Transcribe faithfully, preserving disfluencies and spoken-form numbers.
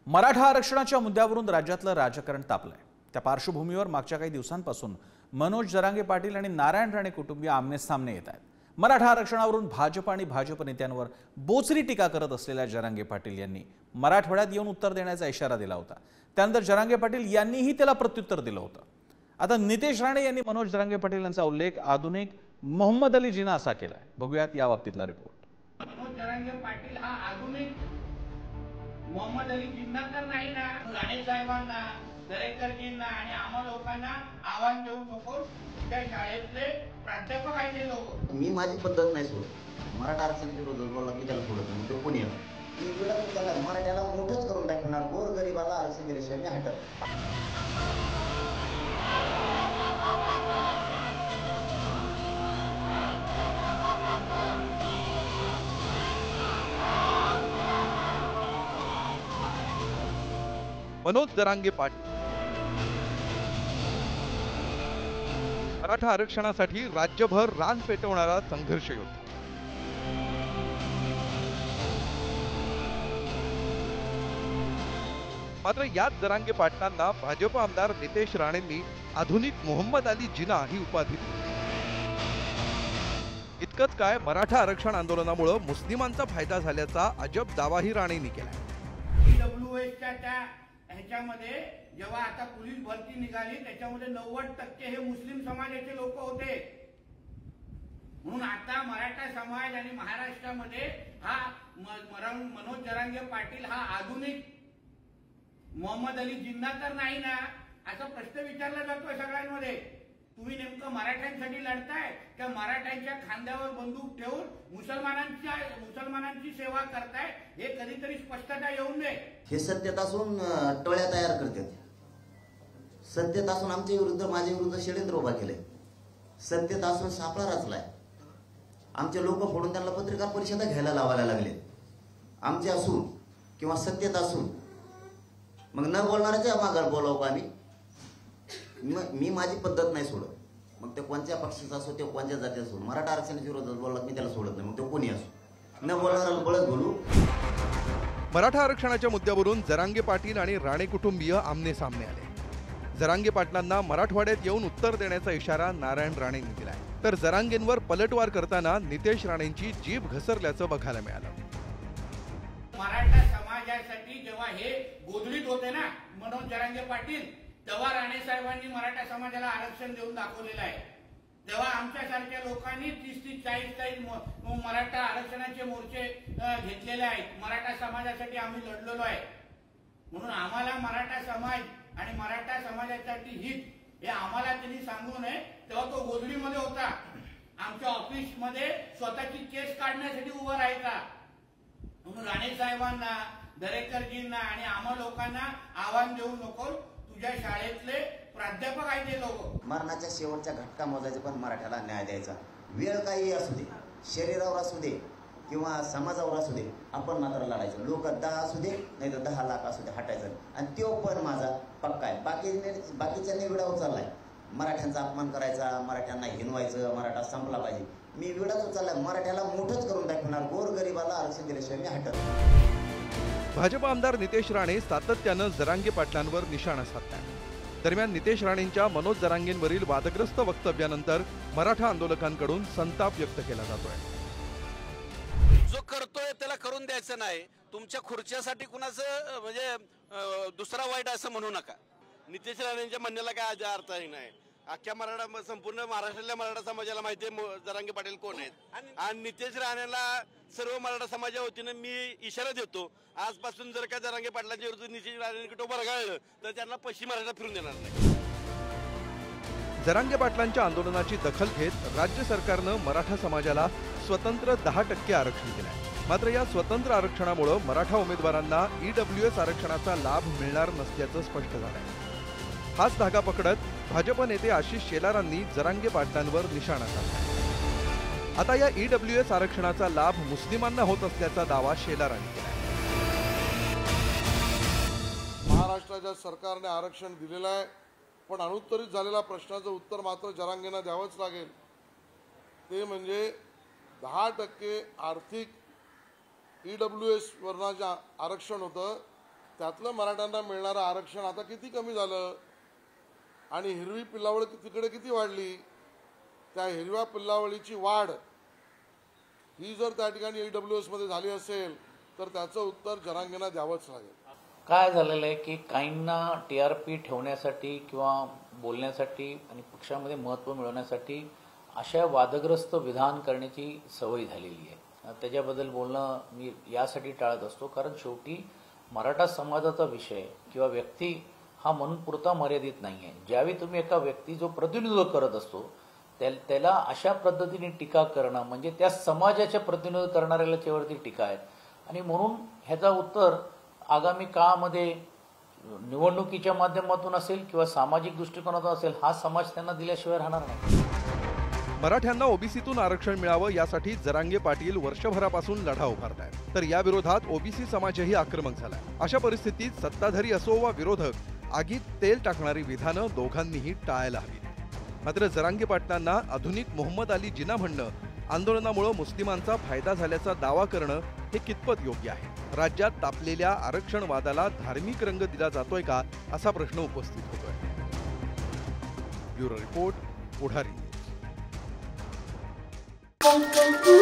मराठा आरक्षणाच्या मुद्द्यावरून राज्यातलं राजकारण तापलंय। त्या पार्श्वभूमीवर मागच्या काही दिवसांपासून मनोज जरांगे पाटील आणि नारायण राणे कुटुंबीय आमने-सामने येत आहेत। मराठा आरक्षणावरून भाजप आणि भाजप नेत्यांवर बोचरी टीका करत असलेल्या जरांगे पाटील यांनी मराठवाड्यात येऊन उत्तर देण्याचा इशारा दिला होता। त्यानंतर जरांगे पाटील यांनीही त्याला प्रत्युत्तर दिलं होतं। आता नितेश राणे यांनी मनोज जरांगे पाटील यांचा उल्लेख आधुनिक मोहम्मद अली जिना असा केलाय। बघूयात या बाबतीतला रिपोर्ट। मनोज जरांगे पाटील हा आधुनिक मोहम्मद अली जिन्ना तर नाही ना? राणे साहेबांना, दरेकरजींना आणि आम्हा लोकांना आव्हान देऊ नको। त्या शाळेतले प्राध्यापक आहेत ते लोक। मी माझी पद्धत नाही सोडत। मराठा आरक्षणाच्या विरोधात बोलला की त्याला सोडत नाही, तो कोणी मी विरोध त्याला मराठ्याला मोठंच करून टाकणार। गोर गरीबाला आरक्षण दिल्याशिवाय मी हटत। मनोज जरांगे पाटील मराठा आरक्षणासाठी राज्यभर रान पेटवणारा संघर्ष योद्धा। मात्र याच जरांगे पाटलांना भाजप आमदार नितेश राणेंनी आधुनिक मोहम्मद अली जिना ही उपाधी दिली। इतकंच काय, मराठा आरक्षण आंदोलनामुळे मुस्लिमांचा फायदा झाल्याचा अजब दावाही राणेंनी केला। ईडब्ल्यूएसच्या त्या ह्याच्यामध्ये जेव्हा आता पोलीस भरती निघाली त्याच्यामध्ये नव्वद टक्के हे मुस्लिम समाजाचे लोक होते। म्हणून आता मराठा समाज आणि महाराष्ट्रामध्ये हा मनोज जरांगे पाटील हा आधुनिक मोहम्मद अली जिन्ना तर नाही ना, असा प्रश्न विचारला जातोय सगळ्यांमध्ये। तुम्ही नेमकं मराठ्यांसाठी लढताय का मराठ्यांच्या खांद्यावर बंदूक ठेवून मुसलमानांच्या मुसलमानांची सेवा करताय? हे कधीतरी स्पष्टता येऊन दे। हे सत्तेत असून टोळ्या तयार करतात। सत्तेत असून आमच्या विरुद्ध माझ्या विरुद्ध षडयंत्र उभा केलंय। सत्तेत असून सापळा रचलाय। आमचे लोक फोडून त्यांना पत्रकार परिषदा घ्यायला लावायला लागले। आमचे असून किंवा सत्तेत असून मग न बोलणाऱ्याच्या माघार बोलावं आम्ही। मी माझी पद्धत नाही सोडत। मग ते कोणत्या पक्षाचा असो, ते कोणत्या जाती असो, मराठा आरक्षणाच्या विरोधात बोलला मी त्याला सोडत नाही, मग तो कोणी असो। न बोलणाऱ्याला बळच बोलू। मराठा आरक्षणाच्या मुद्द्यावरून जरांगे पाटील आणि राणे कुटुंबीय आमने सामने आले। जरांगे पाटलांना मराठवाड्यात येऊन उत्तर देण्याचा इशारा नारायण राणेंनी दिलाय, तर जरांगेंवर पलटवार करताना नितेश राणेंची जीभ घसरल्याचं बघायला मिळालं। मराठा समाजासाठी जेव्हा हे गोधडीत होते ना मनोज जरांगे पाटील, तेव्हा राणे साहेबांनी मराठा समाजाला आरक्षण देऊन दाखवलेलं आहे। तेव्हा आमच्यासारख्या लोकांनी तीस तीस चाळीस चाळीस मराठा आरक्षणाचे मोर्चे घेतलेले आहेत। मराठा समाजासाठी आम्ही लढलेलो आहे। म्हणून आम्हाला मराठा समाज आणि मराठा समाजासाठी हित हे आम्हाला त्यांनी सांगू नये। तेव्हा तो गोधडीमध्ये होता, आमच्या ऑफिस मध्ये स्वतःची केस काढण्यासाठी उभा राहायचा। म्हणून राणे साहेबांना, दरेकरजींना आणि आम्हा लोकांना आव्हान देऊ नको। तुझ्या शाळेतले प्राध्यापक आहेत ते लोक। मरणाच्या शेवटच्या घटका मोजायचे, पण मराठ्याला न्याय द्यायचा। वेळ काही असू दे, शरीरावर असू दे किंवा समाजावर असू दे, आपण मात्र लढायचं। लोक दहा असू दे नाही तर दहा लाख असू दे, हटायचं। आणि तो पण माझा पक्का आहे। बाकी बाकीच्यांनी विडाव चाललाय मराठ्यांचा अपमान करायचा, मराठ्यांना हिनवायचं, मराठा संपला पाहिजे। मी विडाव चाललाय मराठ्याला मोठंच करून टाकणार। गोर गरीबाला आरक्षण दिल्याशिवाय मी हटत। भाजप आमदार नितेश राणे सातत्यानं जरांगे पाटलांवर निशाणा साधतात। दरम्यान नितेश राणेंच्या मनोज जरांगेंवरील वादग्रस्त वक्तव्यानंतर मराठा आंदोलकांकडून संताप व्यक्त केला जातोय। जो करतोय त्याला करून द्यायचं नाही। तुमच्या खुर्च्यासाठी कुणाचं म्हणजे दुसरा वाईट असं म्हणू नका। नितेश राणेंच्या म्हणण्याला काय अर्थ नाही। अख्ख्या मराठा संपूर्ण महाराष्ट्रातल्या मराठा समाजाला माहिती आहे जरांगे पाटील कोण आहेत। आणि नितेश राणेला सर्व मराठा समाजा वतीनं मी इशारा देतो, आजपासून जर का जरांगे पाटलांच्या विरुद्ध नितेश राणेंकडे बरगाळलं तर त्यांना पश्चिम महाराष्ट्रात फिरून देणार नाही। जरांगे पाटलांच्या आंदोलनाची दखल घेत राज्य सरकारनं मराठा समाजाला स्वतंत्र दहा टक्के आरक्षण दिलंय। मात्र या स्वतंत्र आरक्षणामुळे मराठा उमेदवारांना ईडब्ल्यूएस आरक्षणाचा लाभ मिळणार नसल्याचं स्पष्ट झालंय। हाच धागा पकडत भाजप नेते आशिष शेलारांनी जरांगे पाटलांवर निशाणा साधला। आता या ईडब्ल्यूएस आरक्षणाचा लाभ मुस्लिमांना होत असल्याचा दावा शेलारांनी केला। महाराष्ट्राच्या सरकारने आरक्षण दिलेलं आहे, पण अनुत्तरित झालेल्या प्रश्नाचं उत्तर मात्र जरांगेंना द्यावंच लागेल। ते म्हणजे दहा टक्के आर्थिक ईडब्ल्यूएस वर्णाचं आरक्षण होतं, त्यातलं मराठ्यांना मिळणारं आरक्षण आता किती कमी झालं आणि हिरवी पिल्लावळ तिकडे किती वाढली, त्या हिरव्या पिल्लावळीची वाढ ही जर त्या ठिकाणी ई डब्ल्यू एस मध्ये झाली असेल तर त्याचं उत्तर जरांगेंना द्यावंच लागेल. काय झालेलं आहे की काहींना टी आर पी ठेवण्यासाठी किंवा बोलण्यासाठी आणि पक्षामध्ये महत्त्व मिळवण्यासाठी अशा वादग्रस्त विधान करण्याची सवय झालेली आहे. त्याच्याबद्दल बोलणं मी यासाठी टाळत असतो, कारण शेवटी मराठा समाजाचा विषय किंवा व्यक्ती हा म्हणून पुरता मर्यादित नाही आहे. ज्यावेळी तुम्ही एका व्यक्ती जो प्रतिनिधित्व करत असतो त्या त्याला अशा पद्धतीने टीका करणं म्हणजे त्या समाजाच्या प्रतिनिधित्व करणाऱ्याच्यावरती टीका आहे. आणि म्हणून ह्याचा उत्तर आगामी काळामध्ये निवडणुकीच्या माध्यमातून असेल किंवा सामाजिक दृष्टिकोनातून असेल, हा समाज त्यांना दिल्याशिवाय राहणार नाही. मराठ्यांना ओबीसीतून आरक्षण मिळावं यासाठी जरांगे पाटील वर्षभरापासून लढा उभारतायत, तर या विरोधात ओबीसी समाजही आक्रमक झालाय. अशा परिस्थितीत सत्ताधारी असो वा विरोधक आगीत तेल टाकणारी विधानं दोघांनीही टाळायला हवीत. मात्र जरांगे पाटलांना आधुनिक मोहम्मद अली जिना म्हणणं, आंदोलनामुळे मुस्लिमांचा फायदा झाल्याचा दावा करणं हे कितपत योग्य आहे? राज्यात तापलेल्या आरक्षण वादाला धार्मिक रंग दिला जातोय का, असा प्रश्न उपस्थित होतोय. Bureau report, Pudhari news.